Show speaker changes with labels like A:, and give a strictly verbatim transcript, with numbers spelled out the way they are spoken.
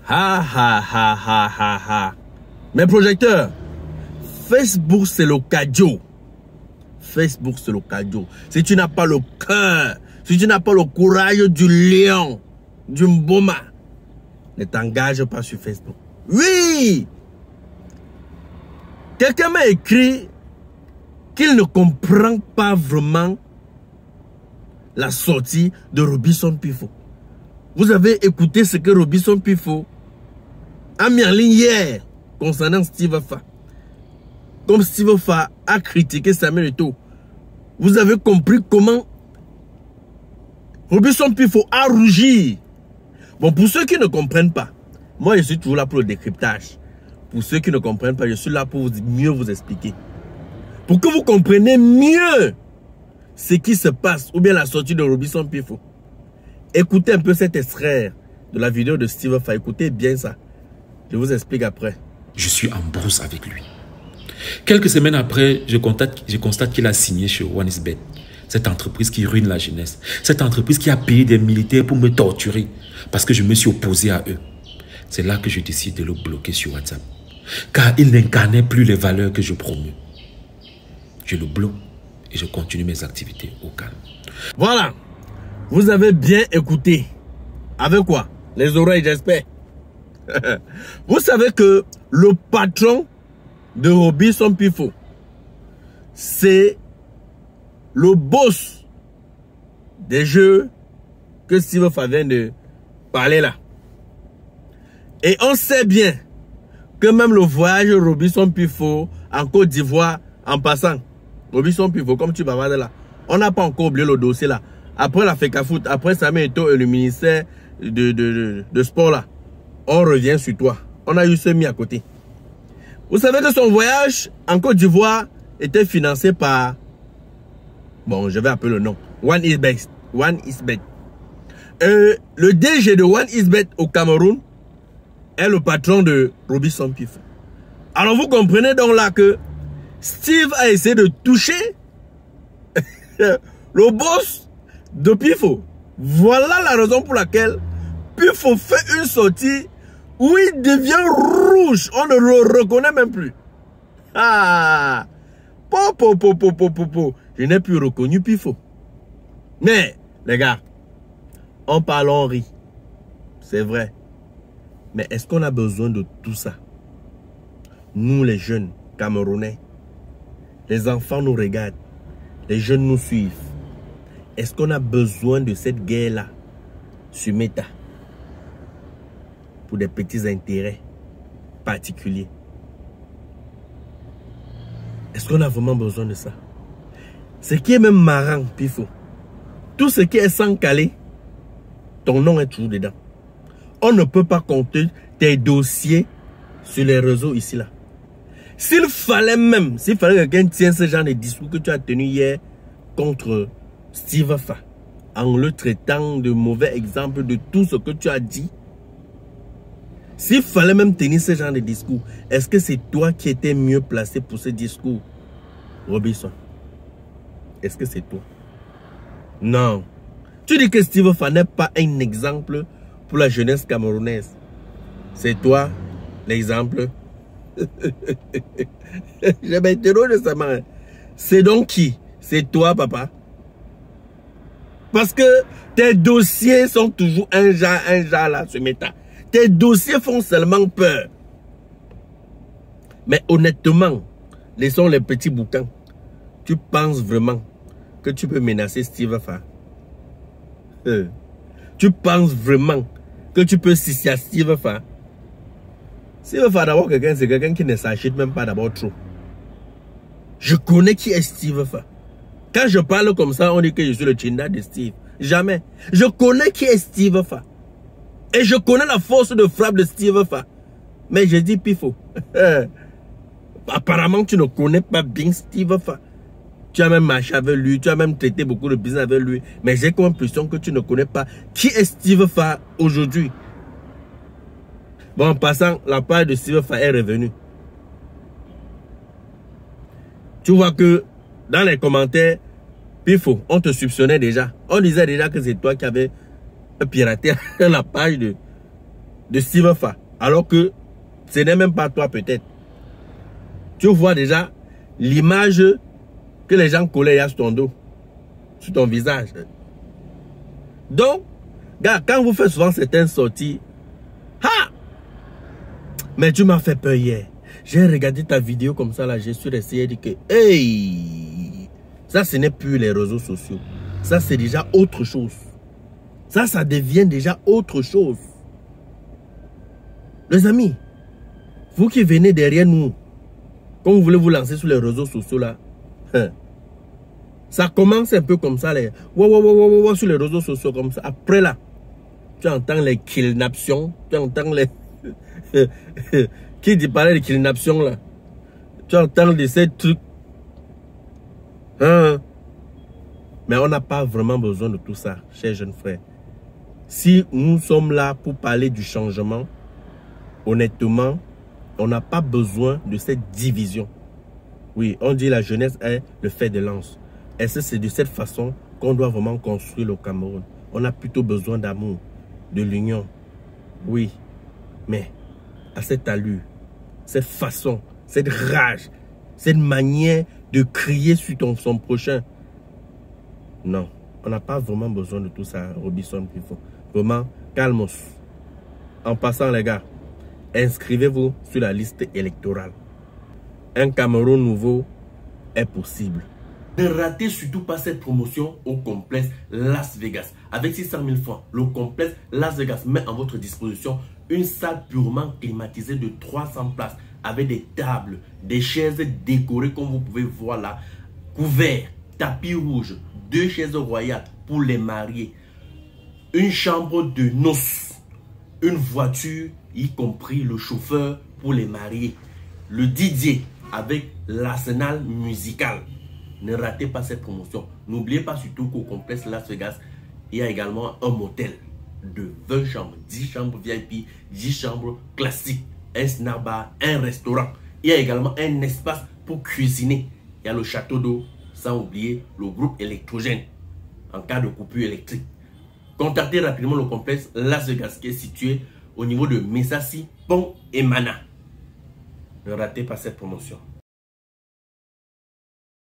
A: Ha ha ha ha ha ha. Mes projecteurs, Facebook c'est le cadio. Facebook c'est le cadio. Si tu n'as pas le cœur, si tu n'as pas le courage du lion, du mboma, ne t'engage pas sur Facebook. Oui! Quelqu'un m'a écrit qu'il ne comprend pas vraiment la sortie de Robinson Pifo. Vous avez écouté ce que Robinson Pifo a mis en ligne hier concernant Steve Fa. Comme Steve Fa a critiqué Samuel Eto'o, vous avez compris comment Robinson Pifo a rougi. Bon, pour ceux qui ne comprennent pas, moi je suis toujours là pour le décryptage. Pour ceux qui ne comprennent pas, je suis là pour vous, mieux vous expliquer. Pour que vous compreniez mieux ce qui se passe, ou bien la sortie de Robinson Pifo. Écoutez un peu cet extrait de la vidéo de Steve Fa. Écoutez bien ça. Je vous explique après.
B: Je suis en brousse avec lui. Quelques semaines après, je constate, je constate qu'il a signé chez OneXBet. Cette entreprise qui ruine la jeunesse. Cette entreprise qui a payé des militaires pour me torturer. Parce que je me suis opposé à eux. C'est là que je décide de le bloquer sur WhatsApp. Car il n'incarnait plus les valeurs que je promeux. Je le bloque et je continue mes activités au calme.
A: Voilà. Vous avez bien écouté. Avec quoi? Les oreilles, j'espère. Vous savez que le patron de Robinson Pifo, c'est le boss des jeux que Steve Fa vient de parler là. Et on sait bien que même le voyage Robinson Pifo en Côte d'Ivoire, en passant, Robinson Pifo, comme tu bavardes là, on n'a pas encore oublié le dossier là. Après la FECAFOOT, après Samuel Eto'o et le ministère de, de, de, de sport là, on revient sur toi. On a eu ce mis à côté. Vous savez que son voyage en Côte d'Ivoire était financé par, bon, je vais appeler le nom, OneXBet. OneXBet. Euh, le D G de OneXBet au Cameroun est le patron de Robinson Pifo. Alors vous comprenez donc là que Steve a essayé de toucher le boss de Pifo. Voilà la raison pour laquelle Pifo fait une sortie où il devient rouge. On ne le reconnaît même plus. Ah! Po, po, po, po, po, po, po. Je n'ai plus reconnu Pifo. Mais, les gars, on parle, on rit. C'est vrai. Mais est-ce qu'on a besoin de tout ça? Nous, les jeunes Camerounais, les enfants nous regardent. Les jeunes nous suivent. Est-ce qu'on a besoin de cette guerre-là sur Meta? Pour des petits intérêts particuliers. Est-ce qu'on a vraiment besoin de ça? Ce qui est même marrant, Pifo, tout ce qui est sans caler, ton nom est toujours dedans. On ne peut pas compter tes dossiers sur les réseaux ici là. S'il fallait même, s'il fallait que quelqu'un tienne ce genre de discours que tu as tenu hier contre Steve Fa, en le traitant de mauvais exemple de tout ce que tu as dit, s'il fallait même tenir ce genre de discours, est-ce que c'est toi qui étais mieux placé pour ce discours, Robinson? Est-ce que c'est toi? Non. Tu dis que Steve Fa n'est pas un exemple pour la jeunesse camerounaise. C'est toi l'exemple. Je m'interroge de ça. C'est donc qui? C'est toi, papa? Parce que tes dossiers sont toujours un genre, un genre là, ce méta. Tes dossiers font seulement peur. Mais honnêtement, laissons les petits bouquins. Tu penses vraiment que tu peux menacer Steve Fa? euh. Tu penses vraiment que tu peux sister à Steve Fa? Steve Fa d'abord quelqu'un, c'est quelqu'un qui ne s'achète même pas d'abord trop. Je connais qui est Steve Fa. Quand je parle comme ça, on dit que je suis le Chinda de Steve. Jamais. Je connais qui est Steve Fa. Et je connais la force de frappe de Steve Fa. Mais je dis Pifo. Apparemment, tu ne connais pas bien Steve Fa. Tu as même marché avec lui, tu as même traité beaucoup de business avec lui. Mais j'ai comme l'impression que tu ne connais pas qui est Steve Fa aujourd'hui. Bon, en passant, la page de Steve Fa est revenue. Tu vois que dans les commentaires, Pifo, on te soupçonnait déjà. On disait déjà que c'est toi qui avais piraté la page de, de Silverfa, alors que ce n'est même pas toi peut-être. Tu vois déjà l'image que les gens collaient sur ton dos, sur ton visage. Donc, gars, quand vous faites souvent certaines sorties, ha! Mais tu m'as fait peur hier. J'ai regardé ta vidéo comme ça, là, j'ai su essayer de dire que, hey, ça, ce n'est plus les réseaux sociaux. Ça, c'est déjà autre chose. Ça, ça devient déjà autre chose. Les amis, vous qui venez derrière nous, quand vous voulez vous lancer sur les réseaux sociaux, là, hein, ça commence un peu comme ça, les, wow, wow, wow, wow, wow, sur les réseaux sociaux, comme ça. Après, là, tu entends les kidnappings, tu entends les... Qui dit parler de kidnapping là? Tu entends de ces trucs. Hein? Mais on n'a pas vraiment besoin de tout ça, chers jeunes frères. Si nous sommes là pour parler du changement, honnêtement, on n'a pas besoin de cette division. Oui, on dit la jeunesse est le fer de lance. Et c'est de cette façon qu'on doit vraiment construire le Cameroun. On a plutôt besoin d'amour, de l'union. Oui, mais à cette allure, cette façon, cette rage, cette manière de crier sur ton, son prochain. Non, on n'a pas vraiment besoin de tout ça, Robinson Pifo. Vraiment, calmos. En passant, les gars, inscrivez-vous sur la liste électorale. Un Cameroun nouveau est possible. Ne ratez surtout pas cette promotion au complexe Las Vegas. Avec six cent mille francs, le complexe Las Vegas met à votre disposition une salle purement climatisée de trois cents places avec des tables, des chaises décorées comme vous pouvez voir là, couverts, tapis rouge, deux chaises royales pour les mariés, une chambre de noces, une voiture, y compris le chauffeur pour les mariés, le D J avec l'arsenal musical. Ne ratez pas cette promotion. N'oubliez pas surtout qu'au complexe Las Vegas, il y a également un motel de vingt chambres, dix chambres V I P, dix chambres classiques, un snack bar, un restaurant. Il y a également un espace pour cuisiner. Il y a le château d'eau, sans oublier le groupe électrogène en cas de coupure électrique. Contactez rapidement le complexe Las Vegas qui est situé au niveau de Messassi, Pont et Mana. Ne ratez pas cette promotion.